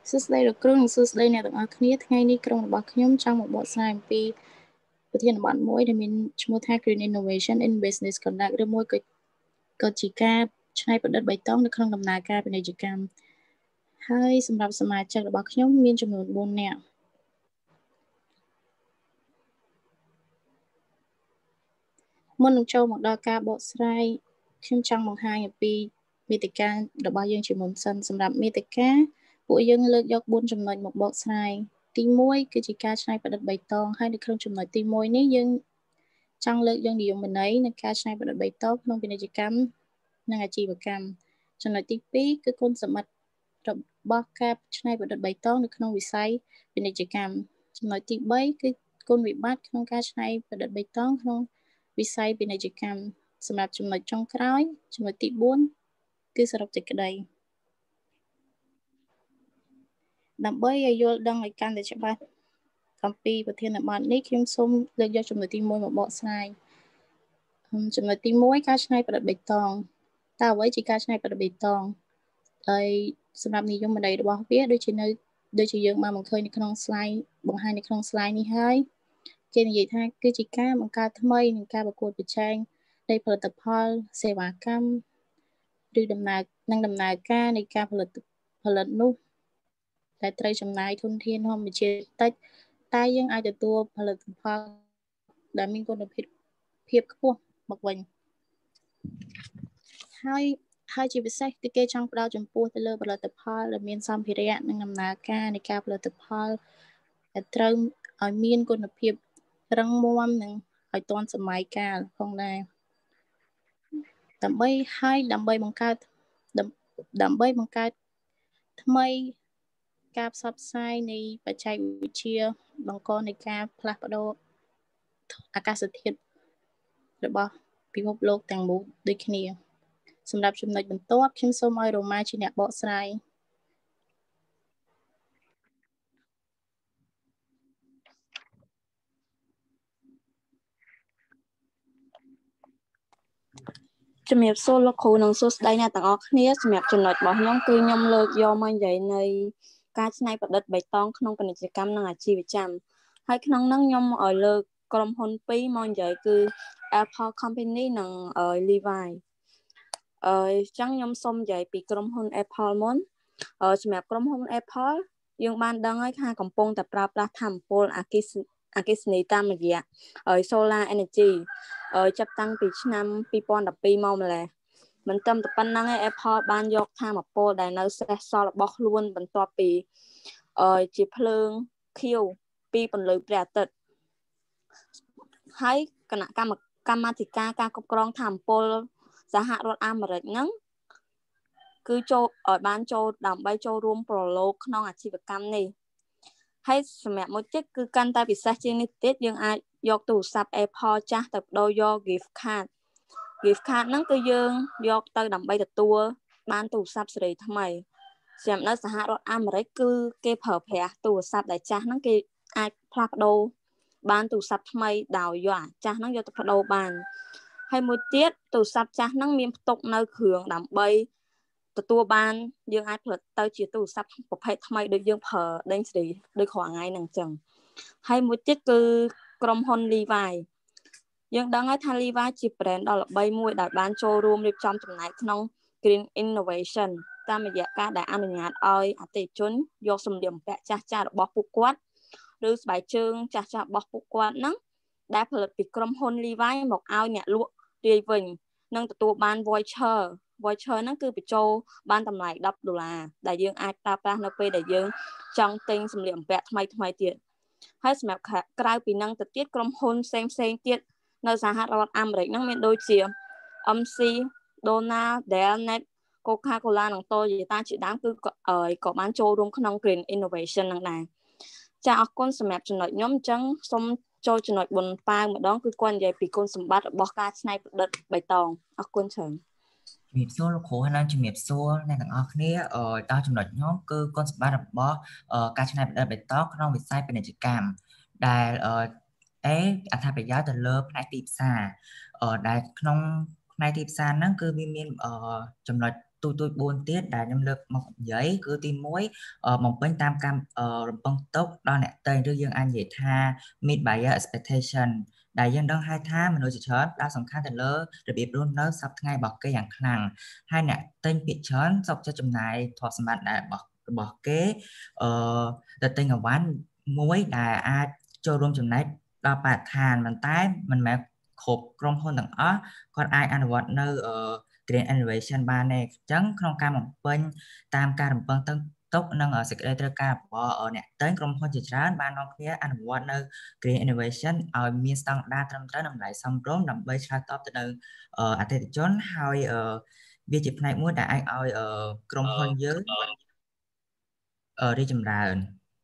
សួស្តីលោកគ្រូនិងសួស្តីអ្នកទាំងអស់គ្នាថ្ងៃនេះក្រុមរបស់ខ្ញុំចង់មកបកស្រាយអំពីប្រធានបទមួយដែលមានឈ្មោះថា Green Innovation in Business Conduct ឬមួយក៏ជាការច្នៃប្រឌិតបៃតងនៅក្នុងដំណើរការពាណិជ្ជកម្មហើយសម្រាប់សមាជិករបស់ខ្ញុំមានចំនួន4នាក់មុននឹងចូលមកដល់ការបកស្រាយខ្ញុំចង់បង្ហាញអំពីមាតិការបស់យើងជាមុនសិនសម្រាប់មាតិកាពួកយើងលើកយក4ចំណុចមកបកស្រាយទី1គឺជាការច្នៃប្រឌិតបៃតងហើយនៅក្នុងចំណុចទី1នេះយើងចង់លើកយកនិយមន័យនៃការច្នៃប្រឌិតបៃតងក្នុងពាណិជ្ជកម្មនិងអាជីវកម្មចំណុចទី2គឺគុណសម្បត្តិរបស់ការច្នៃប្រឌិតបៃតងនៅក្នុងវិស័យពាណិជ្ជកម្មចំណុចទី3គឺគុណវិបត្តិក្នុងការច្នៃប្រឌិតបៃតងក្នុងវិស័យពាណិជ្ជកម្មសម្រាប់ចំណុចចុងក្រោយចំណុចទី4គឺសរុបសេចក្តីដើម្បីឲ្យយល់ដឹងឲ្យកាន់តែច្បាស់អំពីប្រធានបទនេះខ្ញុំសូមលើកយកចំណុចទី1មកបកស្រាយចំណុចទី1ការច្នៃប្រឌិតបៃតងតើអ្វីជាការច្នៃប្រឌិតបៃតងហើយសម្រាប់និយមន័យរបស់វាដូចជាយើងបានបង្ហាញនៅក្នុង slide នេះហើយគេនិយាយថាគឺជាការបង្កើតថ្មីនិងការប្រកួតប្រជែងនៃផលិតផលសេវាកម្មឬដំណើរការនៃការផលិតនោះដែលត្រូវចំណាយធនធានធម្មជាតិតិចតែយើងអាចទទួលផលិតផលដែលមានគុណភាពខ្ពស់មកវិញហើយជាពិសេសគឺគេចង់ផ្ដោតចំពោះទៅលើផលិតផលដែលមានសម្ភារៈនិងដំណើរការនៃការផលិតផលដែលត្រូវឲ្យមានគុណភាពរឹងមាំនិងឲ្យទាន់សម័យកាលផងដែរដើម្បីបង្កើតថ្មីការផ្សព្វផ្សាយនៃបច្ចេកវិទ្យាបង្កនៃការផ្លាស់ប្ដូរអាកាសធាតុរបស់ពិភពលោកទាំងមូលដូចគ្នាសម្រាប់ចំណុចបន្ទាប់ខ្ញុំសូមឲ្យរ៉ូម៉ាជាអ្នកបកស្រាយជំរាបសួរលោកគ្រូនិងសួស្តីអ្នកទាំងអស់គ្នាសម្រាប់ចំណុចរបស់ខ្ញុំគឺខ្ញុំលើកយកមកនិយាយនៃការច្នៃប្រឌិតបៃតងក្នុងពាណិជ្ជកម្មនិងអាជីវកម្មហើយក្នុងនោះខ្ញុំឲ្យលើកក្រុមហ៊ុន2មកនិយាយគឺ Apple Company និង Levi អញ្ចឹងខ្ញុំសូមនិយាយពីក្រុមហ៊ុន Apple មុនសម្រាប់ក្រុមហ៊ុន Apple យើងបានដឹងហើយថាកំពុងតែប្រើប្រាស់ថាមពលអគ្គិសនីតាមរយៈ Solar Energy ចាប់តាំងពីឆ្នាំ2012មកម្ល៉េះមិនត្រឹមតែប៉ុណ្្នឹងឯ Apple បានយកថាមពលដែលនៅសេសសល់របស់ខ្លួនបន្ទាប់ពីជាភ្លើងខៀវពីពន្លឺព្រះអាទិត្យហើយគណៈកម្មាធិការការគ្រប់គ្រងថាមពលសហរដ្ឋអាមេរិកហ្នឹងគឺចូលឲ្យបានចូលដើម្បីចូលរួមប្រឡូកក្នុងអាជីវកម្មនេះហើយសម្រាប់មួយទៀតគឺកាន់តែពិសេសជាងនេះទៀតយើងអាចយកទូរស័ព្ទ Apple ចាស់ទៅបដូរយក gift card ហ្នឹងគឺយើងយកទៅដើម្បីទទួលបានទូរស័ព្ទសេរីថ្មីសម្រាប់នៅសហរដ្ឋអាមេរិកគឺគេប្រើប្រាស់ទូរស័ព្ទដែលចាស់ហ្នឹងគេអាចផ្លាស់ប្ដូរបានទូរស័ព្ទថ្មីដោយយកអាចាស់ហ្នឹងយកទៅបដូរបានហើយមួយទៀតទូរស័ព្ទចាស់ហ្នឹងមានផ្ទុកនៅគ្រឿងដើម្បីទទួលបានយើងអាចផលិតទៅជាទូរស័ព្ទប្រភេទថ្មីដូចយើងប្រើដេញសេរីដូចរាល់ថ្ងៃហ្នឹងអញ្ចឹងហើយមួយទៀតគឺក្រុមហ៊ុន Levi យើងដឹងហើយថា Levi ជា brand ដ៏ល្បីមួយដែលបានចូលរួមរៀបចំចំណែកក្នុង Green Innovation តាមរយៈការដែលអនុញ្ញាតឲ្យអតិថិជនយកសម្លៀកបំពាក់ចាស់ៗរបស់ពួកគាត់ឬស្បែកជើងចាស់ៗរបស់ពួកគាត់ហ្នឹងដែលផលិតពីក្រុមហ៊ុន Levi មកឲ្យអ្នកលក់រាយវិញនិងទទួលបាន voucher ហ្នឹងគឺបញ្ចូលបានតម្លៃ$10ដែលយើងអាចប្រើប្រាស់នៅពេលដែលយើងចង់ទិញសម្លៀកបំពាក់ថ្មីទៀតហើយសម្រាប់ក្រៅពីហ្នឹងទៅទៀតក្រុមហ៊ុនផ្សេងទៀតនៅសហរដ្ឋអាមេរិកហ្នឹងមានដូចជា MC Donald Dell Net Coca-Cola និង Toyota ជាដើមគឺក៏បានចូលរួមក្នុង Green Innovation ហ្នឹងដែរចាអរគុណសម្រាប់ចំណុចខ្ញុំអញ្ចឹងសូមចូលចំណុចប៉ុនប៉ាវម្ដងគឺគាត់និយាយពីគុណសម្បត្តិរបស់ការច្នៃប្រឌិតបៃតងអរគុណច្រើនជំរាបសួរលោកគ្រូហើយនឹងជំរាបសួរអ្នកទាំងអស់គ្នាដល់ចំណុចខ្ញុំគឺគុណសម្បត្តិរបស់ការច្នៃប្រឌិតបៃតងក្នុងវិស័យពាណិជ្ជកម្មដែលអត្ថប្រយោជន៍ទៅលើផ្នែកទីផ្សារដែលក្នុងផ្នែកទីផ្សារហ្នឹងគឺវាមានចំណុចទូច4ទៀតដែលខ្ញុំលើកមកនិយាយគឺទី1បំពេញតាមការរំពឹងទុកដល់អ្នកទិញឬយើងអាចនិយាយថា meet buyer expectation ដែលយើងដឹងហើយថាមនុស្សជាច្រើនផ្ដោតសំខាន់ទៅលើរបៀបរស់នៅសប្តាហ៍ថ្ងៃរបស់គេយ៉ាងខ្លាំងហើយអ្នកទិញភាគច្រើនសុខចិត្តចំណាយទ្រព្យសម្បត្តិរបស់គេទៅទិញអវ៉ាន់មួយដែលអាចចូលរួមចំណែកដល់បរិស្ថានប៉ុន្តែមិនមែនគ្រប់ក្រុមហ៊ុនទាំងអស់គាត់អាចអនុវត្តនៅGreen Innovation បានទេអញ្ចឹងក្នុងការបំពេញតាមការរំពឹងទុកនិងសេចក្តីត្រូវការរបស់អ្នកទិញក្រុមហ៊ុនជាច្រើនបាននាំគ្នាអនុវត្តនៅ Green Innovation ឲ្យមានស្តង់ដារត្រឹមត្រូវនិងតម្លៃសមរម្យដើម្បីឆ្លើយតបទៅនឹងអតិថិជនហើយវាជាផ្នែកមួយដែលអាចឲ្យក្រុមហ៊ុនយើងរីកចម្រើន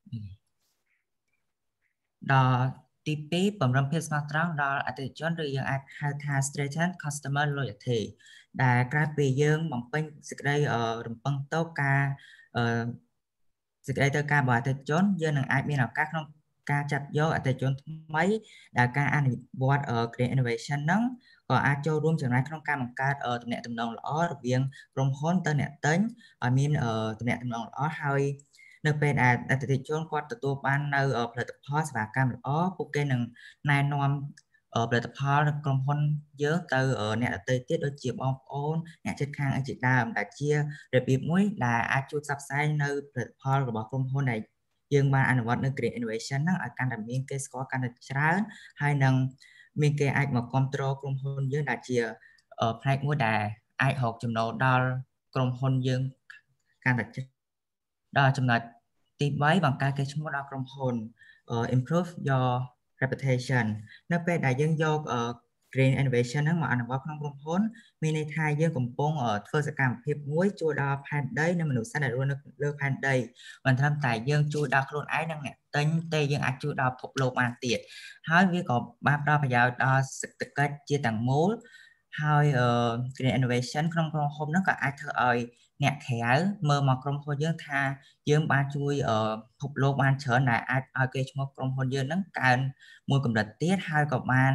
ដល់ទី2ពង្រឹងភាពស្មោះត្រង់ដល់អតិថិជនឬយើងអាចហៅថា strengthen customer loyalty ដែលក្រៅពីយើងបំពេញសេចក្តីរំពឹងទុកការសេចក្តីត្រូវការរបស់អតិថិជនយើងនឹងអាចមានឱកាសក្នុងការចាប់យកអតិថិជនថ្មីដែលការអនុវត្ត Green Innovation ហ្នឹងក៏អាចចូលរួមចំណែកក្នុងការបង្កើតទំនាក់ទំនងល្អរវាងក្រុមហ៊ុនទៅអ្នកទិញឲ្យមានទំនាក់ទំនងល្អហើយនៅពេលដែលអតិថិជនគាត់ទទួលបាននៅផលិតផលសេវាកម្មល្អពួកគេនឹងណែនាំផលិតផលក្រុមហ៊ុនយើងទៅអ្នកដទៃទៀតដូចជាបងប្អូនអ្នកជិតខាងអីជាដើមដែលជារបៀបមួយដែលអាចជួយផ្សព្វផ្សាយនៅផលិតផលរបស់ក្រុមហ៊ុនដែលយើងបានអនុវត្តនៅ Green Innovation ហ្នឹងឲ្យកាន់តែមានគេស្គាល់កាន់តែច្រើនហើយនឹងមានគេអាចមកគ្រប់គ្រងក្រុមហ៊ុនយើងដែលជាផ្នែកមួយដែលអាចរកចំណូលដល់ក្រុមហ៊ុនយើងកាន់តែដល់ចំណុចទី3បង្កើតកេរ្តិ៍ឈ្មោះដល់ក្រុមហ៊ុន improve your reputation នៅពេលដែលយើងយក Green Innovation ហ្នឹងមកអនុវត្តក្នុងក្រុមហ៊ុនមានន័យថាយើងកំពុងធ្វើសកម្មភាពមួយជួយដល់ផែនដីនិងមនុស្សនៅរស់នៅលើផែនដីមិនត្រឹមតែយើងជួយដល់ខ្លួនឯងនិងអ្នកទិញទេយើងអាចជួយដល់ពិភពលោកបានទៀតហើយវាក៏បានផ្ដល់ប្រយោជន៍ដល់សេដ្ឋកិច្ចជាទាំងមូលហើយGreen Innovation ក្នុងក្រុមហ៊ុនហ្នឹងក៏អាចធ្វើឲ្យអ្នកក្រៅមើលមកក្រុមហ៊ុនយើងថាយើងបានជួយពិភពលោកបានច្រើនដែលអាចឲ្យគេឈ្មោះក្រុមហ៊ុនយើងហ្នឹងកើនមួយកម្រិតទៀតហើយក៏បាន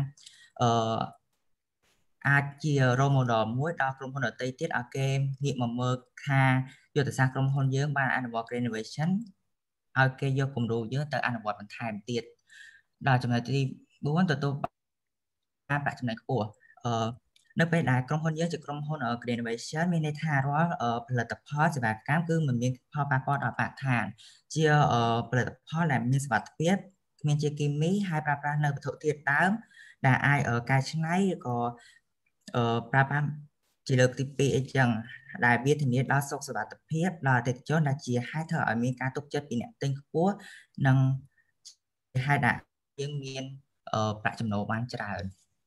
អាចជា role model មួយដល់ក្រុមហ៊ុនដទៃទៀតឲ្យគេងាកមកមើលថាយុទ្ធសាស្ត្រក្រុមហ៊ុនយើងបានអនុវត្ត Green Innovation ឲ្យគេយកគំរូយើងទៅអនុវត្តបន្ថែមទៀតដល់ចំណុចទី4ទទួលបានប្រាក់ចំណេញខ្ពស់នៅពេលដែលក្រុមហ៊ុនយើងជាក្រុមហ៊ុន Green Innovation មានន័យថារាល់ផលិតផលសេវាកម្មគឺមិនមានផលប៉ះពាល់ដល់បរិស្ថានជាផលិតផលដែលមានសុវត្ថិភាពគ្មានជាគីមីហើយប្រើប្រាស់នៅវត្ថុធាតុដើមដែលអាចកែច្នៃឬក៏ប្រើប្រាស់ជាលើកទី2អីចឹងដែលវាធានាដល់សុខសុវត្ថិភាពដល់អតិថិជនដែលជាហេតុធ្វើឲ្យមានការទុកចិត្តពីអ្នកទិញខ្ពស់និងហេតុដែលយើងមានប្រាក់ចំណូលបានច្រើន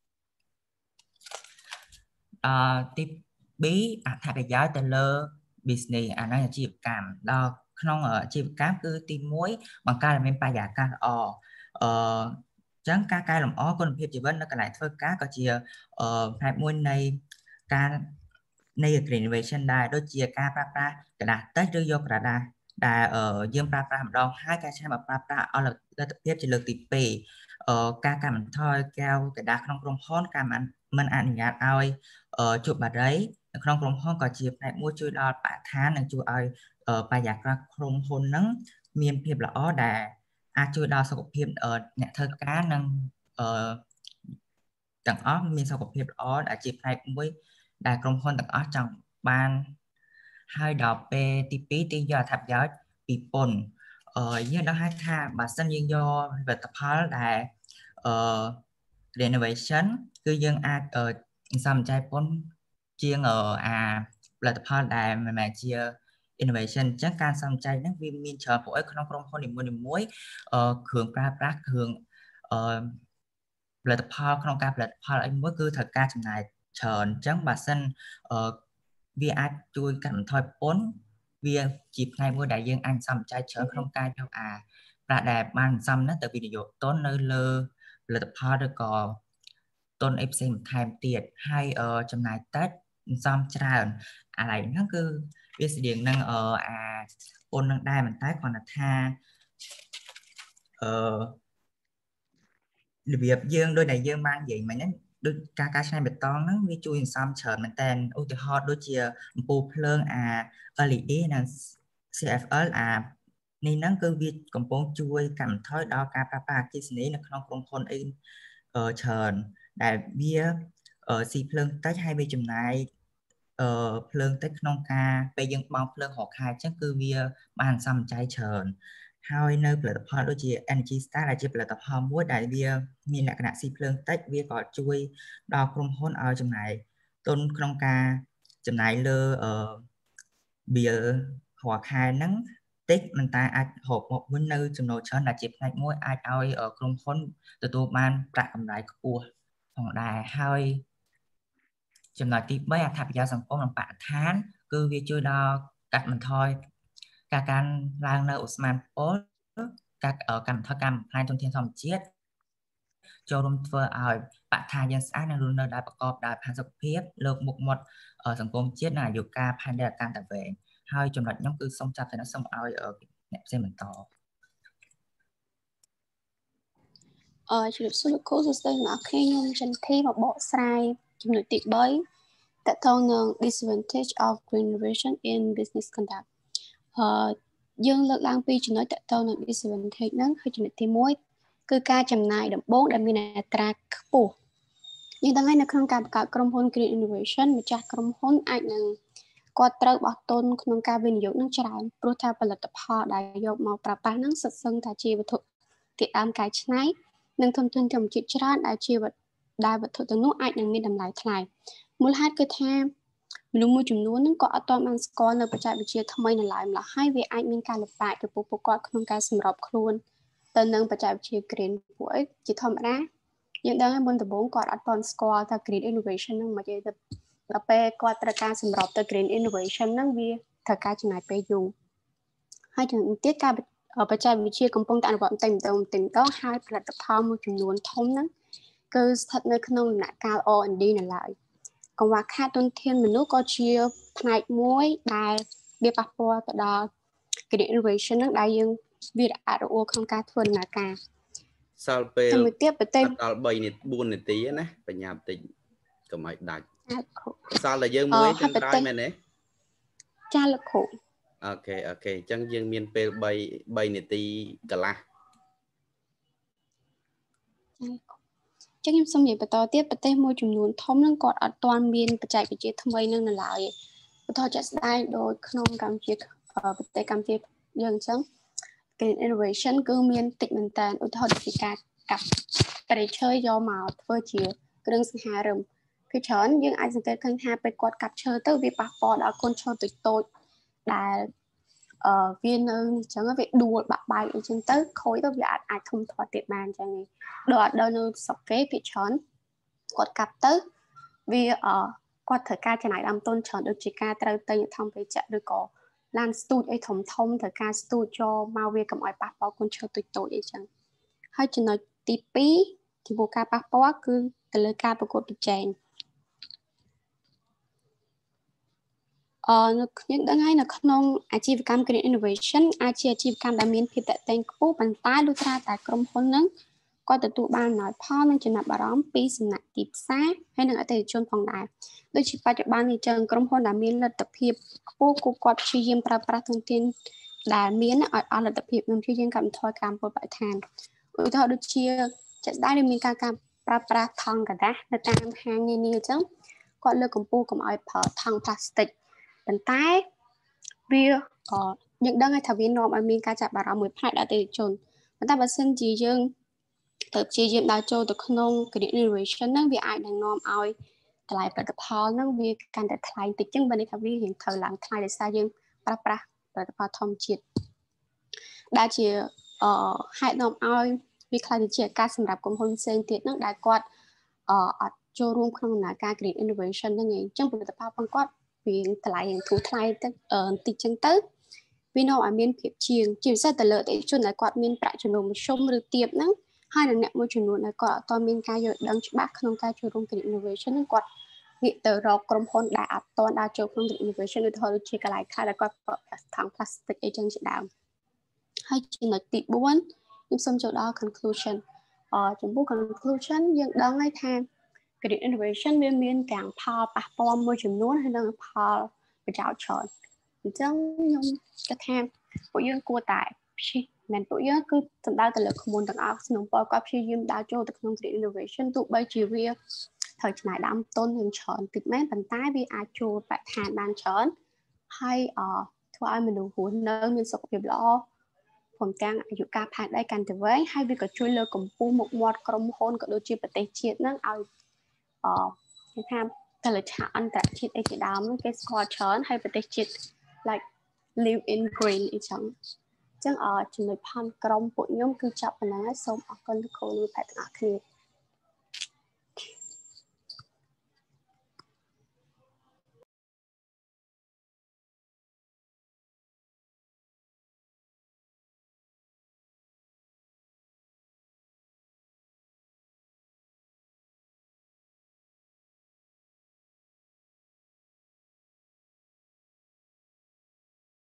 ទី2អត្ថប្រយោជន៍ទៅលើ business អាហ្នឹងអាជីវកម្មដល់ក្នុងអាជីវកម្មគឺទី1បង្កើតឲ្យមានបរិយាកាសល្អចឹងការកែលម្អគុណភាពជីវិតនៅកន្លែងធ្វើការក៏ជាផ្នែកមួយនៃការនៃ Green Innovation ដែរដូចជាការប្រើប្រាស់กระดาษតិចឬយកក្រដាសដែលយើងប្រើប្រាស់ម្ដងហើយកែច្នៃមកប្រើប្រាស់អលទ្ធភាពជាលើកទី2ការកាត់បន្ថយកែវกระดาษក្នុងក្រុមហ៊ុនការមិនអនុញ្ញាតឲ្យជក់បារីនៅក្នុងក្រុមហ៊ុនក៏ជាផ្នែកមួយជួយដល់បរិស្ថាននិងជួយឲ្យបរិយាកាសក្រុមហ៊ុនហ្នឹងមានភាពល្អដែលអាចជួយដល់សុខភាពអ្នកធ្វើការនិងទាំងអស់មានសុខភាពល្អដែលជាផ្នែកមួយដែលក្រុមហ៊ុនទាំងអស់ចង់បានហើយដល់ពេលទី2ទីយកអត្ថប្រយោជន៍ពីពន្ធយើងដឹងហើយថាបើសិនយើងយកផលិតផលដែលRenovation គឺយើងអាចសំចៃពន្ធជាងផលិតផលដែលមិនមែនជា innovation អញ្ចឹងការសំចៃហ្នឹងវាមានច្រើនព្រោះក្នុងក្រុមហ៊ុននីមួយៗគ្រឿងប្រើប្រាស់គ្រឿងផលិតផលក្នុងការផលិតផលអីមួយគឺត្រូវការចំណាយច្រើនអញ្ចឹងបើសិនវាអាចជួយកាត់បន្ថយពន្ធវាជាផ្នែកមួយដែលយើងអាចសំចៃច្រើនក្នុងការយកប្រាក់ដែលបានសំហ្នឹងទៅវិនិយោគទុននៅលើផលិតផលឬក៏ទុនអីផ្សេងបន្ថែមទៀតហើយចំណាយតិចសំច្រើនអាឡៃហ្នឹងគឺវាស្តៀងនឹងពន្ធនឹងដែរប៉ុន្តែគ្រាន់តែថារបៀបយើងដូចដែលយើងបាននិយាយមិញហ្នឹងដូចការឆ្នៃបេតុងហ្នឹងវាជួយសន្សំច្រើនមែនតើឧទាហរណ៍ដូចជាអំពូលភ្លើងLED និង CFL នេះហ្នឹងគឺវាកំពុងជួយកាត់បន្ថយដល់ការប្រើប្រាស់អគ្គិសនីនៅក្នុងក្រុមហ៊ុនច្រើនដែលវាស៊ីភ្លើងតិចហើយវាចំណាយភ្លើងតិចក្នុងការពេលយើងបង់ភ្លើងរាល់ខែអញ្ចឹងគឺវាបានសន្សំចៃច្រើនហើយនៅផលិតផលដូចជា Energy Star ដែលជាផលិតផលមួយដែលវាមានលក្ខណៈស៊ីភ្លើងតិចវាក៏ជួយដល់ក្រុមហ៊ុនឲ្យចំណាយទុនក្នុងការចំណាយលើbill រាល់ខែហ្នឹងតិចមិនតែអាចហូបមកវិញនៅចំណូលច្រើនដែលជាផ្នែកមួយអាចឲ្យក្រុមហ៊ុនទទួលបានប្រាក់កម្រៃខ្ពស់ផងដែរហើយចំណុចទី3អត្ថប្រយោជន៍សង្គមនិងបរិស្ថានគឺវាជួយដល់កាត់បន្ថយការកើនឡើងនៅឧស្ម័នពុលការកាត់បន្ថយការបំផ្លាញធនធានធម្មជាតិចូលរួមធ្វើឲ្យបរិស្ថានយើងស្អាតនិងរស់នៅដោយប្រកបដោយផាសុកភាពលើកមុខមាត់សង្គមជាតិនិងអាយុកាលផែនដីកាន់តែវែងហើយចំណុចខ្ញុំគឺសូមចាប់តែសូមឲ្យអ្នកផ្សេងបន្តជំរាបសួរលោកគ្រូសួស្តីអ្នកគ្នាខ្ញុំចន្ទធីមកបកស្រាយចំណុចទី3តកតងនឹង disadvantage of green innovation in business conduct យើងលើកឡើងពីចំណុចតកតងនឹង disadvantage ហ្នឹងហើយចំណុចទី1គឺការចំណាយដំបូងដែលមានអត្រាខ្ពស់យើងដឹងហើយនៅក្នុងការបង្កើតក្រុមហ៊ុន green innovation ម្ចាស់ក្រុមហ៊ុនអាចនឹងគាត់ត្រូវបោះទុនក្នុងការវិនិយោគនឹងច្រើនព្រោះថាផលិតផលដែលយកមកប្រើប្រាស់នឹងសុទ្ធសឹងថាជាវត្ថុធាតុដើមកែច្នៃនិងធនធានធម្មជាតិច្រើនដែលជាវត្ថុទាំងនោះអាចនឹងមានតម្លៃថ្លៃមូលហេតុគឺថាមនុស្សមួយចំនួនហ្នឹងក៏អត់ទាន់បានស្គាល់នៅបច្ចេកវិទ្យាថ្មីនៅឡើយម្ល៉េះហើយវាអាចមានការលំបាកចំពោះពួកគាត់ក្នុងការសម្របខ្លួនទៅនឹងបច្ចេកវិទ្យា green ពួកអីជាធម្មតាយើងដឹងហើយមុនដំបូងគាត់អត់ទាន់ស្គាល់ថា green innovation ហ្នឹងមិនអីទៅដល់ពេលគាត់ត្រូវការសម្របទៅ green innovation ហ្នឹងវាត្រូវការចំណាយពេលយូរហើយចំណុចទៀតការបច្ចេកវិទ្យាកំពុងតែអនុវត្តបន្តិចម្ដងហើយផលិតផលមួយចំនួនធំហ្នឹងគឺស្ថិតនៅក្នុងដំណាក់កាល R&D នៅឡើយកង្វះខាតទុនធានមនុស្សក៏ជាផ្នែកមួយដែលវាប៉ះពាល់ទៅដល់ green innovation ហ្នឹងដែលយើងវារអាក់រអួលក្នុងការធ្វើដំណើរការសល់ពេលមួយទៀតប្រទេសដល់4នាទីណាបញ្ញាបន្តិចកុំឲ្យដាច់សល់តែយើងមួយចុងក្រោយមែនទេចាលោកគ្រូអូខេអញ្ចឹងយើងមានពេល3នាទីកន្លះចឹងខ្ញុំសូមនិយាយបន្តទៀតប្រទេសមួយចំនួនធំហ្នឹងគាត់អត់ទាន់មានបច្ចេកវិទ្យាថ្មីនឹងនៅឡើយឧទាហរណ៍ជាក់ស្ដែងដូចក្នុងកម្ពុជាប្រទេសកម្ពុជាយើងអញ្ចឹង green innovation គឺមានតិចមែនតើឧទាហរណ៍ដូចជាការកាប់ព្រៃឈើយកមកធ្វើជាគ្រឿងសង្ហារឹមគឺច្រើនយើងអាចសង្កេតឃើញថាពេលគាត់កាប់ឈើទៅវាប៉ះពាល់ដល់កូនឈើតូចដែលវានៅអញ្ចឹងវាដួលបាក់បែកអីចឹងទៅខូចទៅវាអាចធំធាត់ទៀតបានអញ្ចឹងដល់នៅស្រុកគេភាគច្រើនគាត់កាប់ទៅវាគាត់ត្រូវការចំណាយដើមទុនច្រើនដូចជាការត្រូវទិញធម្មពលៈឬក៏ឡានស្ទូចអីធំត្រូវការស្ទូចយកមកវាកុំឲ្យប៉ះពាល់កូនឈើតូចអីចឹងហើយចំណុចទី2ចំពោះការប៉ះពាល់គឺទៅលើការប្រកួតប្រជែងខ្ញុំដឹងហើយនៅក្នុងអាជីវកម្ម Green Innovation អាចជាអាជីវកម្មដែលមានភាពតាក់ទងខ្ពស់ប៉ុន្តែលុះត្រាតែក្រុមហ៊ុនហ្នឹងគាត់ទទួលបានអំណោយផលនិងចំណាប់អារម្មណ៍ពីសំណាក់ទីផ្សារហើយនិងអតិថិជនផងដែរដូចជាបច្ចុប្បន្ននេះចឹងក្រុមហ៊ុនដែលមានលទ្ធភាពខ្ពស់គូគាត់ព្យាយាមប្រើប្រាស់ធនធានដែលមានឲ្យអស់លទ្ធភាពនិងព្យាយាមកាត់បន្ថយការបំពុលបរិស្ថានឧទាហរណ៍ដូចជាជាក់ស្ដែងមានការប្រើប្រាស់ថង់กระดาษនៅតាមហាងនានាអញ្ចឹងគាត់លើកកម្ពស់កុំឲ្យប្រើថង់ផ្លាស្ទិកប៉ុន្តែវាយើងដឹងហើយថាវានាំឲ្យមានការចាប់អារម្មណ៍មួយផ្នែកដល់អតិថិជនប៉ុន្តែបើសិនជាយើងទៅព្យាយាមដើរចូលទៅក្នុង Green Innovation ហ្នឹងវាអាចនឹងនាំឲ្យតម្លៃផលិតផលហ្នឹងវាកាន់តែថ្លៃតិចចឹងបើនេះថាវារៀងត្រូវឡើងថ្លៃដោយសារយើងប្រើប្រាស់ផលិតផលធម្មជាតិដែលជាហេតុនាំឲ្យវាខ្លាចទៅជាឱកាសសម្រាប់ក្រុមហ៊ុនផ្សេងទៀតហ្នឹងដែលគាត់អត់ចូលរួមក្នុងដំណើរការ Green Innovation ហ្នឹងឯងចឹងផលិតផលរបស់គាត់វាតម្លៃធូរថ្លៃទៅបន្តិចចឹងទៅវានាំឲ្យមានភាពជាងជាពិសេសទៅលើអតិថិជនដែលគាត់មានប្រាក់ចំណូលមធ្យមឬទាបហ្នឹងហើយអ្នកមួយចំនួនដែលគាត់អត់មានការយល់ដឹងច្បាស់ក្នុងការចូលរួម Green Innovation ហ្នឹងគាត់ងាកទៅរកក្រុមហ៊ុនដែលអត់ទាន់ដើរចូលក្នុង Green Innovation ឧទាហរណ៍ដូចជាកន្លែងខ្លះដែលគាត់ប្រើថង់ plastic អីចឹងជាដើមហើយចំណុចទី4ខ្ញុំសូមចូលដល់ conclusion ចំពោះ conclusion យើងដឹងហើយថា Green Innovation វាមានទាំងផលប៉ះពាល់មួយចំនួនហើយនិងផលប្រយោជន៍ច្រើនអញ្ចឹងខ្ញុំគិតថាពួកយើងគួរតែព្យាមិនពួកយើងគឺសំដៅទៅលើក្បួនទាំងអស់ក្នុងពលគាត់ព្យាយាមដើរចូលទៅក្នុង Green Innovation ទោះបីជាវាត្រូវចំណាយដើមទុនយ៉ាងច្រើនតិចមែនប៉ុន្តែវាអាចចូលបរិស្ថានបានច្រើនហើយធ្វើឲ្យមនុស្សរស់នៅមានសុខភាពល្អព្រមទាំងអាយុកាលផែនដីកាន់តែវែងហើយវាក៏ជួយលើកកម្ពស់មុខមាត់ក្រុមហ៊ុនក៏ដូចជាប្រទេសជាតិហ្នឹងឲ្យគេថាកលឆាអន្តរជាតិអីជាដើមហ្នឹងគេស្គាល់ច្រើនហើយប្រទេសជាតិ like live in green អីចឹងចំណុចផនក្រុមពួកខ្ញុំគឺចាប់ប៉ុណ្ណឹងហើយសូមអរគុណលោកគ្រូលោកអ្នកទាំងអស់គ្នា